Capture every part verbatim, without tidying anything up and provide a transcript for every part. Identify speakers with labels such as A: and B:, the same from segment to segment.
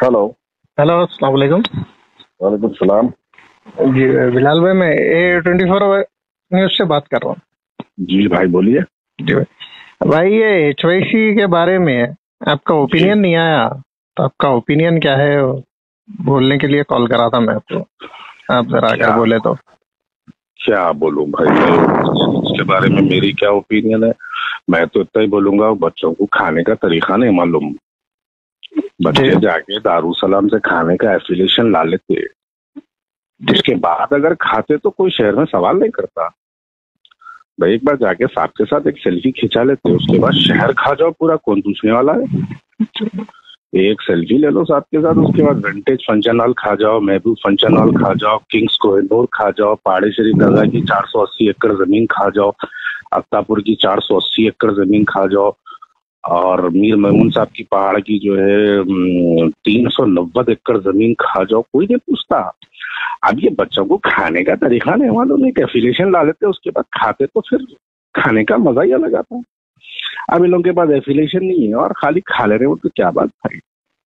A: Hello.
B: Hello, अस्सलाम वालेकुम।
A: वालेकुम सलाम।
B: जी बिलाल भाई, मैं ए ट्वेंटी फोर न्यूज से बात कर रहा हूँ।
A: जी भाई बोलिए।
B: जी भाई भाई ये एच वाई सी के बारे में आपका ओपिनियन नहीं आया, तो आपका ओपिनियन क्या है वो बोलने के लिए कॉल करा था मैं आपको। आप जरा अगर
A: क्या
B: बोले तो।
A: क्या बोलूं भाई, मैं इसके बारे में मेरी क्या ओपिनियन है। मैं तो इतना ही बोलूंगा, बच्चों को खाने का तरीका नहीं मालूम। बच्चे जाके दारूसलाम से खाने का एफिलिएशन ला लेते, उसके बाद अगर खाते तो कोई शहर में सवाल नहीं करता भाई। एक बार जाके साहब के साथ एक सेल्फी खिंचा लेते, उसके बाद शहर खा जाओ पूरा, कौन पूछने वाला है। एक सेल्फी ले लो साहब के साथ, उसके बाद विंटेज फंक्शन हॉल खा जाओ, महबूब फंक्शन हॉल खा जाओ, किंग्स कोहिनूर खा जाओ, पहाड़ी शरीफ दरगाह की चार सौ अस्सी एकड़ जमीन खा जाओ, अफ्तापुर की चार सौ अस्सी एकड़ जमीन खा जाओ, और मीर मेमून साहब की पहाड़ की जो है तीन सौ नब्बे एकड़ जमीन खा जाओ, कोई नहीं पूछता। अब ये बच्चों को खाने का तरीका नहीं मालूम, एक एफिलिएशन ला लेते, उसके बाद खाते तो फिर खाने का मजा ही अलग आता है। अब इन लोगों के पास एफिलिएशन नहीं है और खाली खा ले रहे हो, तो क्या बात भाई।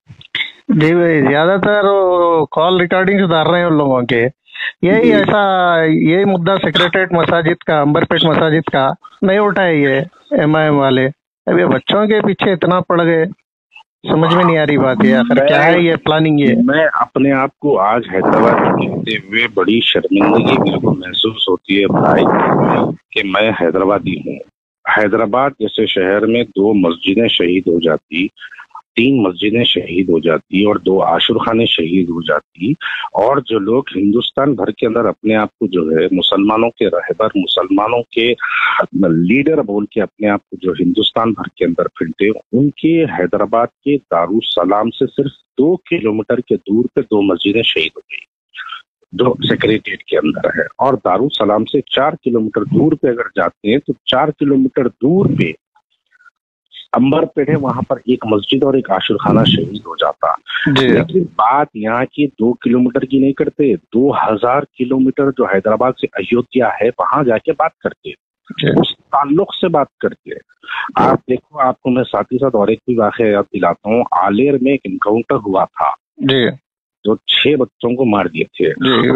B: जी भाई, ज्यादातर कॉल रिकॉर्डिंग सुधार रहे हैं उन लोगों के। यही ऐसा यही मुद्दा सेक्रेटरीट मसाजिद का, अंबरपेट मसाजिद का नहीं उठाए ये एम आई एम वाले। अब ये बच्चों के पीछे इतना पड़ गए, समझ में नहीं आ रही बात है। आखिर क्या है ये प्लानिंग। ये
A: मैं अपने आप को आज हैदराबाद कहते हुए बड़ी शर्मिंदगी मेरे को महसूस होती है भाई कि मैं हैदराबादी हूँ। हैदराबाद जैसे शहर में दो मस्जिदें शहीद हो जाती, तीन मस्जिदें शहीद हो जाती और दो आशुरखाने शहीद हो जाती, और जो लोग हिंदुस्तान भर के अंदर अपने आप को जो है मुसलमानों के रहबर, मुसलमानों के लीडर बोल के अपने आप को जो हिंदुस्तान भर के अंदर फिरते, उनके हैदराबाद के दारुसलाम से सिर्फ दो किलोमीटर के दूर पे दो मस्जिदें शहीद हो गई, जो सेक्रेटरिएट के अंदर है। और दारुसलाम से चार किलोमीटर दूर पे अगर जाते हैं तो चार किलोमीटर दूर पे अंबरपेट है, वहां पर एक मस्जिद और एक आशुरखाना शहीद हो जाता। लेकिन बात यहाँ की दो किलोमीटर की नहीं करते, दो हजार किलोमीटर जो हैदराबाद से अयोध्या है वहां जाके बात करते, उस ताल्लुक से बात करते। आप देखो, आपको मैं साथ ही साथ और एक भी वाक़या याद दिलाता हूँ। आलेर में एक इनकाउंटर हुआ था जी, जो छह बच्चों को मार दिए थे,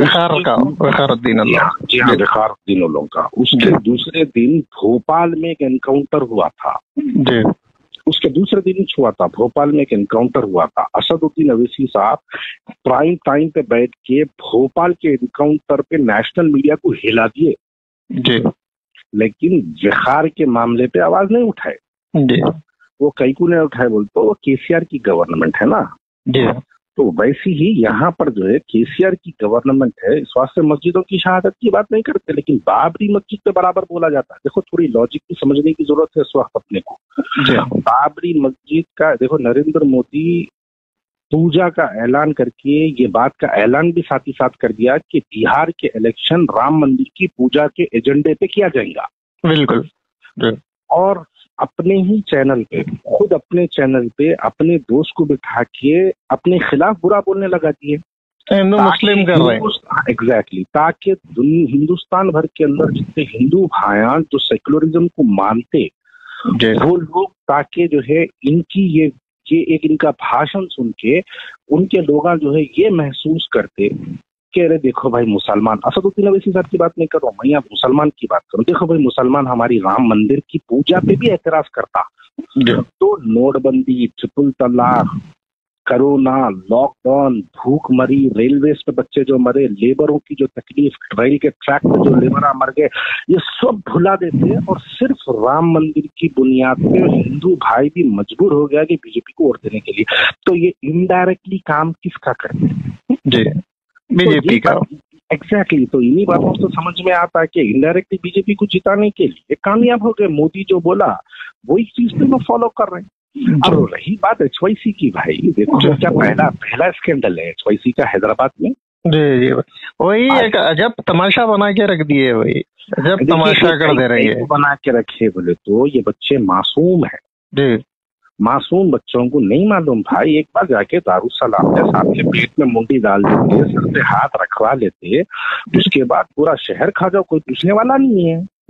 A: विखारुद्दीन उल्लों का। उसके दूसरे दिन भोपाल में एक एनकाउंटर हुआ था जी, उसके दूसरे दिन हुआ था भोपाल में एक एनकाउंटर हुआ था। असदुद्दीन अवैसी साहब प्राइम टाइम पे बैठ के भोपाल के एनकाउंटर पे नेशनल मीडिया को हिला दिए जी, लेकिन बिहार के मामले पे आवाज नहीं उठाए जी। वो कई को नहीं उठाए, बोलते वो केसीआर की गवर्नमेंट है ना जी। तो वैसे ही यहाँ पर जो है केसीआर की गवर्नमेंट है, इस वास्ते मस्जिदों की शहादत की बात नहीं करते, लेकिन बाबरी मस्जिद पे बराबर बोला जाता है। देखो, थोड़ी लॉजिक की समझने की जरूरत है इस वक्त अपने को। बाबरी मस्जिद का देखो, नरेंद्र मोदी पूजा का ऐलान करके ये बात का ऐलान भी साथ ही साथ कर दिया कि बिहार के इलेक्शन राम मंदिर की पूजा के एजेंडे पे किया जाएगा। बिल्कुल। और अपने ही चैनल पे, खुद अपने चैनल पे अपने दोस्त को बिठा के अपने खिलाफ बुरा बोलने लगा दिए, हिंदू मुस्लिम कर रहे हैं। एग्जैक्टली, ताकि हिंदुस्तान भर के अंदर जितने हिंदू भाइयां जो सेक्युलरिज्म को मानते वो लोग, ताकि जो है इनकी ये ये एक इनका भाषण सुन के उनके लोग जो है ये महसूस करते कि अरे देखो भाई मुसलमान, असदुद्दीन अवैसी साहब की बात नहीं कर रहा हूँ मैं, यहाँ मुसलमान की बात करूँ। देखो भाई, मुसलमान हमारी राम मंदिर की पूजा पे भी एतराज करता, तो नोटबंदी, ट्रिपल तलाक, कोरोना, लॉकडाउन, भूखमरी, रेलवे पे बच्चे जो मरे, लेबरों की जो तकलीफ, रेल के ट्रैक पे जो लेबर मर गए, ये सब भुला देते और सिर्फ राम मंदिर की बुनियाद पे हिंदू भाई भी मजबूर हो गया कि बीजेपी को वोट देने के लिए। तो ये इनडायरेक्टली काम किसका करते हैं जी, बीजेपी का। एग्जैक्टली, तो इन्हीं बातों से समझ में आता है कि इनडायरेक्टली बीजेपी को जिताने के लिए कामयाब हो गए। मोदी जो बोला वही चीज तो लोग फॉलो कर रहे हैं। अब रही बात एच वाई सी की, भाई देखो क्या पहला पहला स्कैंडल है एच वाई सी का हैदराबाद में जी जी, वही एक अजब तमाशा बना के रख दिए, वही अजब तमाशा कर दे रही है बना के रखे। बोले तो ये बच्चे मासूम है जी, मासूम बच्चों को नहीं मालूम भाई। एक बार जाके दारुसलाम में साहब के पेट में मुंडी डाल देते, सर पे हाथ रखवा लेते, उसके बाद पूरा शहर खा जाओ, कोई पूछने वाला नहीं है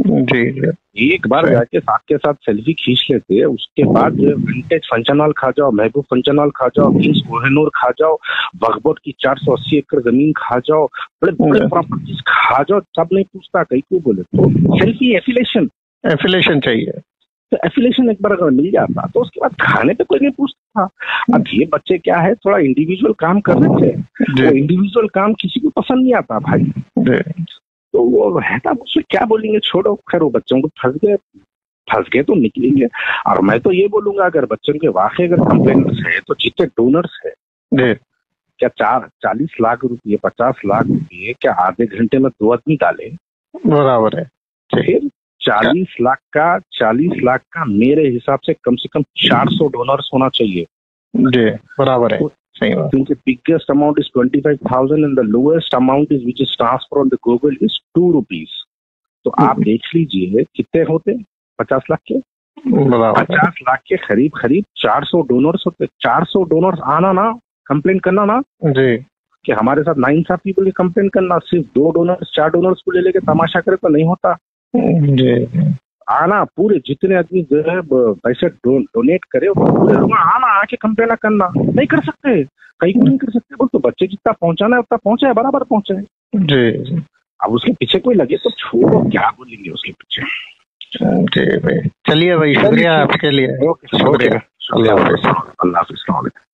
B: जी
A: एक बार जाके साथ के साथ सेल्फी खींच लेते, उसके बाद विंटेज फंचनाल खा जाओ, महबूब फंचनाल खा जाओ, किंग्स कोहिनूर खा जाओ, बगबोट की चार सौ अस्सी एकड़ जमीन खा जाओ, बड़े बड़े प्रॉपर्टीज खा जाओ, सब नहीं पूछता कहीं को बोले तो सेल्फी एफिलेशन
B: एफिलेशन चाहिए।
A: तो एफिलेशन एक बार अगर मिल जाता तो उसके बाद खाने पे कोई नहीं पूछता था। अब ये बच्चे क्या है, थोड़ा इंडिविजुअल काम कर रहे थे, वो इंडिविजुअल काम किसी को पसंद नहीं आता भाई, तो वो रहता, उसमें क्या बोलेंगे, छोड़ो, खैर वो बच्चों को फंस गए फंस गए तो निकलेंगे। और मैं तो ये बोलूंगा, अगर बच्चों के वाकई अगर कंप्लेंट्स है तो जितने डोनर्स है, क्या चार चालीस लाख रुपये पचास लाख रुपये क्या आधे घंटे में दो आदमी डाले,
B: बराबर है।
A: फिर चालीस लाख का चालीस लाख का मेरे हिसाब से कम से कम चार सौ डोनर्स होना चाहिए।
B: जी बराबर है, सही बात।
A: क्योंकि biggest amount is twenty five thousand and the lowest amount is which is transfer on the Google is two rupees. तो आप देख लीजिए कितने होते, पचास लाख के पचास लाख के करीब करीब चार सौ डोनर्स होते। चार सौ डोनर्स आना ना, कंप्लेन करना ना
B: जी, कि
A: हमारे साथ नाइंसाफी बोले कंप्लेन करना, सिर्फ दो डोनर्स चार डोनर्स को ले लेके तमाशा करे तो नहीं होता
B: जी।
A: आना, पूरे जितने आदमी जो है पैसे डो, डोनेट करे पूरे लोग आना, आके कंप्लेन करना। नहीं कर सकते, कहीं को नहीं कर सकते, बोल तो बच्चे जितना पहुंचाना है उतना पहुंचाए, बराबर पहुंचाए
B: जी।
A: अब उसके पीछे कोई लगे तो छोड़ो, क्या बोलेंगे उसके पीछे।
B: जी भाई, चलिए भाई, शुक्रिया आपके लिए।
A: ओके, शुक्रिया, अल्लाह हाफिज़।